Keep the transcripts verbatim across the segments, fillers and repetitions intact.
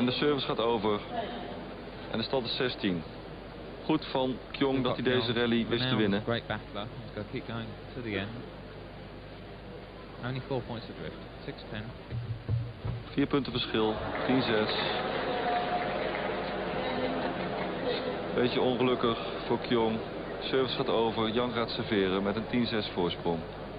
En de service gaat over. En de stand is zestien. Goed van Kyong dat hij deze rally wist te winnen. Great battler. He's got to keep going to the end. Only four points adrift. six ten. Vier punten verschil. tien zes. Beetje ongelukkig voor Kyong. Service gaat over. Yang gaat serveren met een tien zes voorsprong.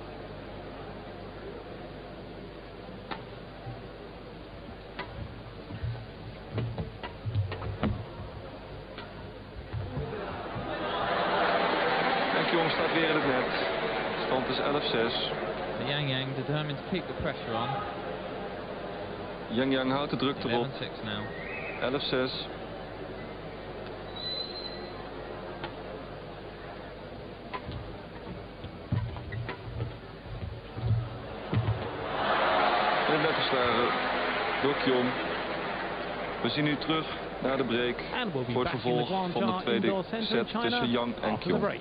En Kyong staat weer in het net. Stand is elf zes. Yang Yang determined to keep the pressure on. Yang Yang houdt de druk erop. eleven six now. elf zes. In het net geslagen door Kyong. We zien nu terug naar de break voor het vervolg van de tweede set tussen Yang en Kyong.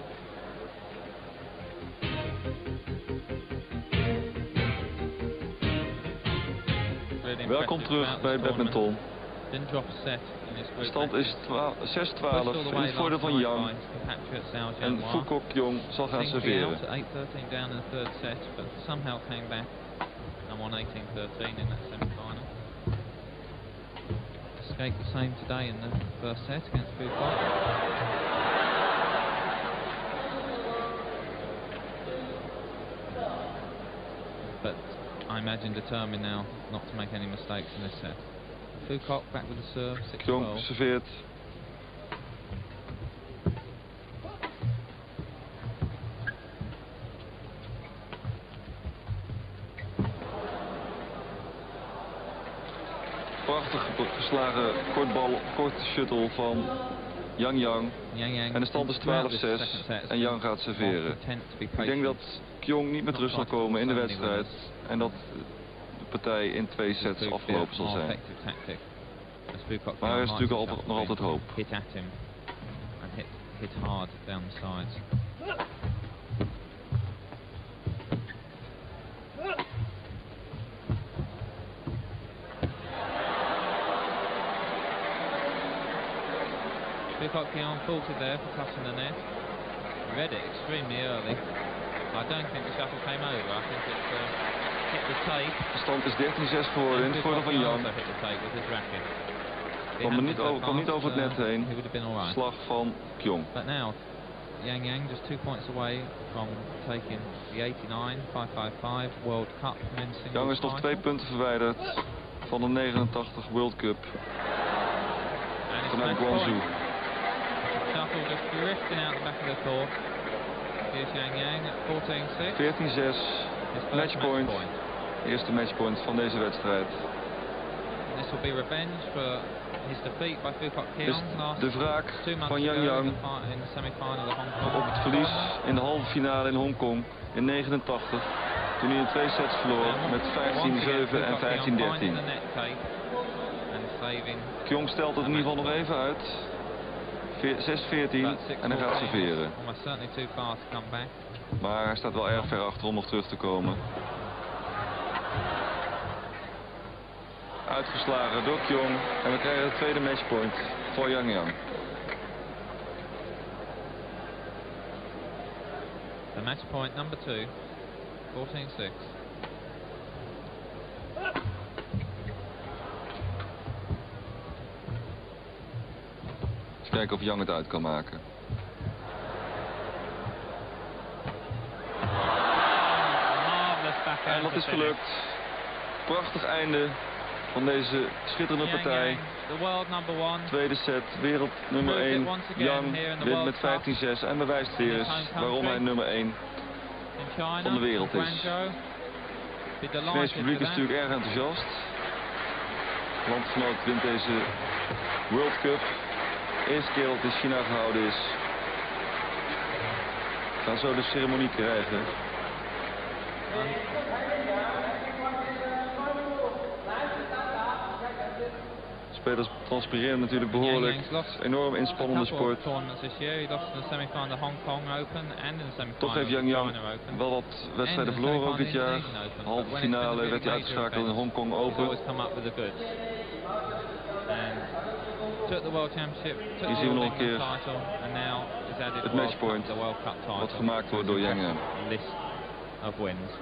Welkom terug bij badminton. De stand is zes twaalf in het voordeel van Yang. En Fukok Kyong zal gaan serveren. Escaped the same today in the first set against Fukok. But I imagine determined now not to make any mistakes in this set. Fukok back with the serve, six twelve. Kyong serveert. Prachtig geslagen kortbal, korte shuttle van Yang Yang. Yang Yang En de stand is twaalf zes en Yang gaat serveren. Ik denk dat Kyong niet met rust zal komen in de wedstrijd en dat de partij in twee sets afgelopen zal zijn. Maar er is natuurlijk altijd, nog altijd hoop. Hit at him and hit, hit hard down the sides. Fukok Kyong faulted there for touching the net. Read it extremely early. I don't think the shuttle came over. I think it uh, hit the tape. De stand is dertien zes geworden in het voordeel van Yang. Kwam er niet over, kwam niet over het net heen. Slag van Kyong. But now, Yang Yang just two points away from taking the eighty-nine five fifty-five World Cup men's singles. Yang is nog twee punten verwijderd van de negenentachtig World Cup vanuit Guangzhou. Shuttle just drifting out the back of the court. Here's Yang Yang at fourteen six. veertien zes. Matchpoint. Eerste matchpoint van deze wedstrijd. This will be revenge for his defeat by Fukok Kyong last de wraak van Yang Yang in the semi-final of Hong Kong. Op het verlies in de halve finale in Hongkong in negenentachtig. Toen hij in twee sets verloor met vijftien zeven en vijftien dertien. Kyong stelt het in ieder geval nog even uit. zes veertien en hij gaat serveren. Maar hij staat wel erg ver achter om nog terug te komen. Uitgeslagen door Kyong en we krijgen de tweede matchpoint voor Yang Yang. The matchpoint number two, fourteen six. Even kijken of Yang het uit kan maken. En dat is gelukt. Prachtig einde van deze schitterende partij. Tweede set, wereld nummer één. Yang wint met vijftien zes en bewijst weer eens waarom hij nummer één van de wereld is. Het Chinese publiek is natuurlijk erg enthousiast. Landgenoot wint deze World Cup. Eerste keer dat het in China gehouden is. We gaan zo de ceremonie krijgen. Spelers transpireren natuurlijk behoorlijk. Enorm inspannende sport. Toch heeft Yang Yang wel wat wedstrijden verloren ook dit jaar. Halve finale werd hij uitgeschakeld in Hongkong Open. took the World Championship, took Hier the zien we World nog een keer England title, and now is added het World matchpoint Cup, the World Cup title. wat gemaakt wordt door Yang Yang. List of wins.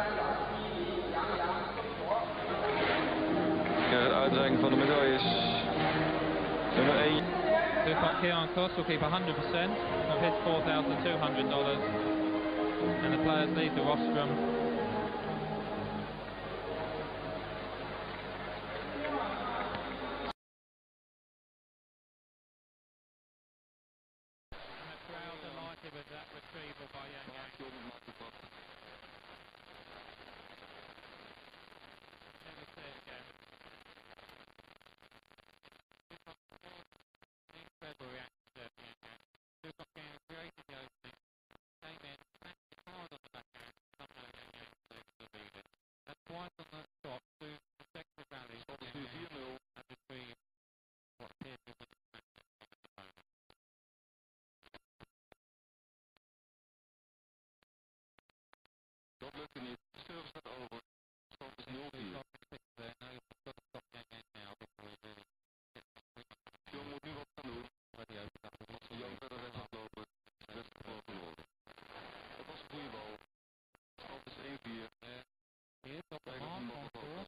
Kijk, de uitreiking van de medailles. Nummer één. Tupac Keon Kos will keep one hundred percent of his four thousand two hundred dollars, and the players leave the rostrum. Dat lukte niet. De service staat over. Stand is nul vier. Jong moet nu wat gaan doen. Als Jong verder weg gaat lopen, is de wedstrijd gewoon verloren. Dat was een goede bal. Stand is één vier. Hier is dat de hand van voor.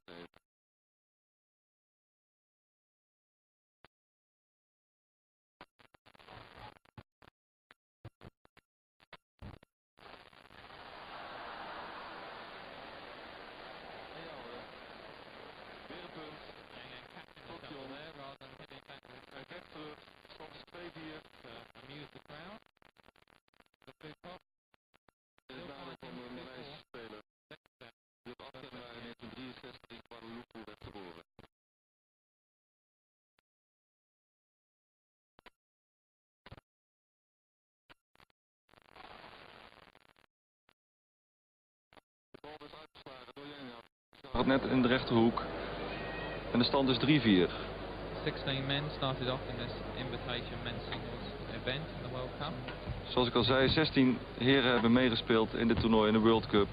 Gaat net in de rechterhoek en de stand is drie vier. sixteen men started off in this invitation men's singles event in the World Cup. Zoals ik al zei, zestien heren hebben meegespeeld in dit toernooi in de World Cup.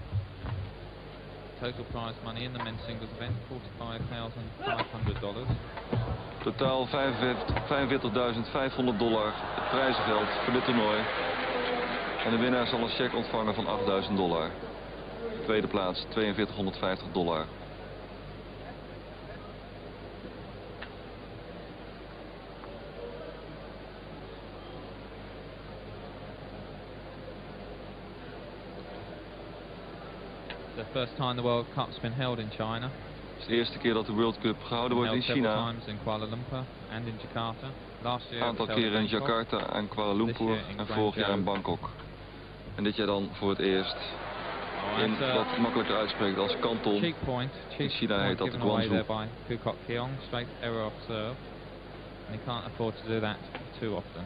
Total prize money in the men's singles event forty-five thousand five hundred dollars. Totaal vijfenveertigduizend vijfhonderd dollar het prijzengeld voor dit toernooi. En de winnaar zal een cheque ontvangen van achtduizend dollar. Tweede plaats tweeënveertighonderdvijftig dollar. The first time the World Cup's been held in China. Het is de eerste keer dat de World Cup gehouden wordt in China. In Kuala Lumpur and in Jakarta. Last year een aantal keren in Jakarta en Kuala Lumpur en vorig jaar in Bangkok. En dit jaar dan voor het eerst in wat makkelijker uitspreekt als Kanton. In China heet dat de Guangzhou. Peacock Keong, straight error off serve. And he can't afford to do that too often.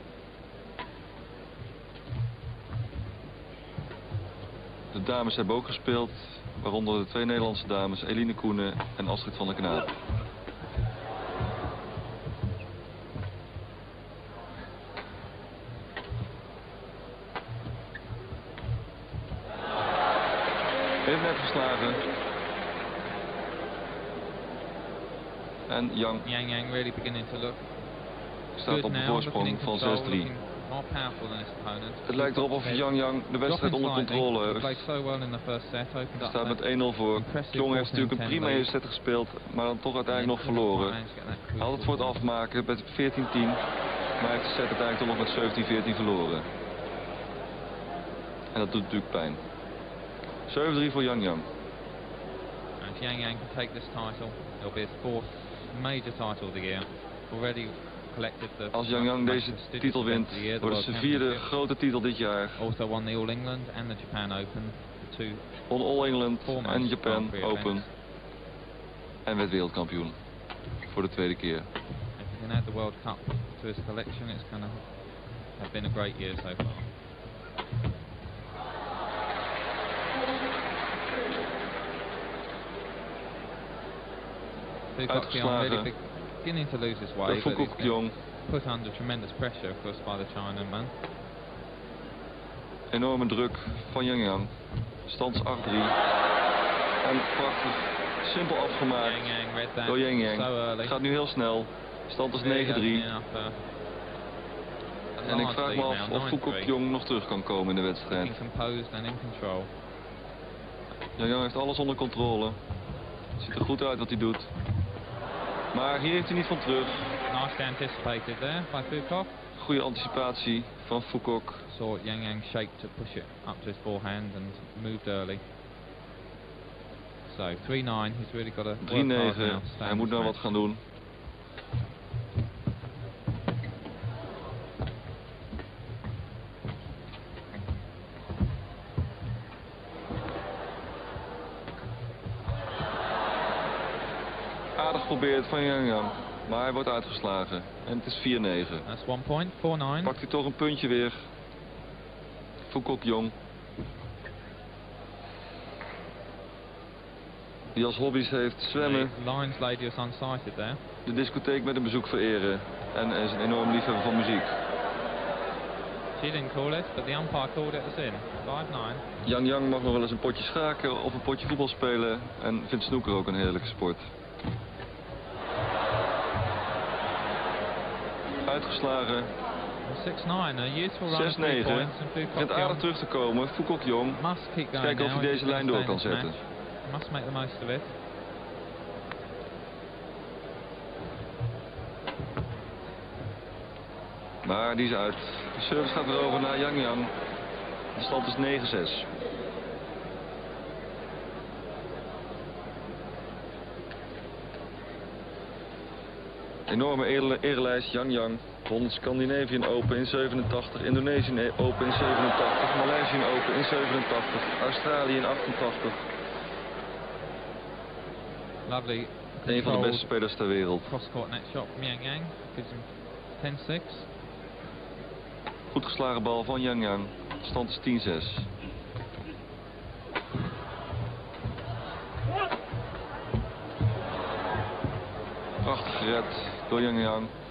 De dames hebben ook gespeeld, waaronder de twee Nederlandse dames, Eline Koenen en Astrid van der Knaap. Heeft net geslagen. En Yang, Yang Yang really beginning to look staat op de voorsprong van zes drie. Het lijkt erop of Yang Yang de wedstrijd onder controle heeft. Hij staat met één nul voor. Jong heeft natuurlijk een prima eerste set gespeeld, maar dan toch uiteindelijk nog verloren. Hij had het voor het afmaken met veertien tien, maar hij heeft de set uiteindelijk toch nog met zeventien veertien verloren. En dat doet natuurlijk pijn. zeven drie voor Yang Yang. And Yang Yang can take this title. It'll be his fourth major title of the year. Already collected the. Als Yang Yang deze titel wint, wordt het zijn vierde grote titel dit jaar. Also won the All England and the Japan Open. The two won All England en Japan Open. En werd wereldkampioen. Voor de tweede keer. If he can add the World Cup to his collection, it's gonna have been a great year so far. Uitgeslagen beginning to lose his way, door Fukuk Jong. Put under tremendous pressure, of course, by the Chinaman. Enorme druk van Yang Yang. Stand acht drie. En prachtig, simpel afgemaakt Yang Yang read that door Yang Yang. So het gaat nu heel snel. Stand is negen drie. En ik vraag me af of Foucault Jong nog terug kan komen in de wedstrijd. Yang Yang heeft alles onder controle. Ziet er goed uit wat hij doet. Maar hier heeft hij niet van terug. Nicely anticipated there by Foucault. Goede anticipatie van Foucault. Saw Yang Yang shake to push it up to his forehand and moved early. So three nine, he's really got a drie negen, hij moet nou wat gaan doen. Aardig geprobeerd van Yang Yang, maar hij wordt uitgeslagen. En het is vier negen. That's one point, four nine. Pakt hij toch een puntje weer. Foucault Jong. Die als hobby's heeft zwemmen. The Lions lady was unsighted there. De discotheek met een bezoek vereren. En is een enorm liefhebber van muziek. She didn't call it, but the umpire called it as in. five nine. Yang Yang mag nog wel eens een potje schaken of een potje voetbal spelen. En vindt snooker ook een heerlijke sport. Uitgeslagen. zes negen. Begint aardig terug te komen. Foucault Jong. Kijken of hij deze lijn door kan zetten. Must make the most of it. Maar die is uit. De service gaat weer over naar Yang Yang. De stand is negen zes. Enorme erelijst, Yang Yang. Won Scandinavian Open in zevenentachtig, Indonesian Open in zevenentachtig, Malaysian Open in zevenentachtig, Australië in achtentachtig. Lovely. Een van de beste spelers ter wereld. Cross-court net shot from Yang Yang. Gives him ten six. Goed geslagen bal van Yang Yang. Stand is tien zes. Prachtig gered door Yang Yang.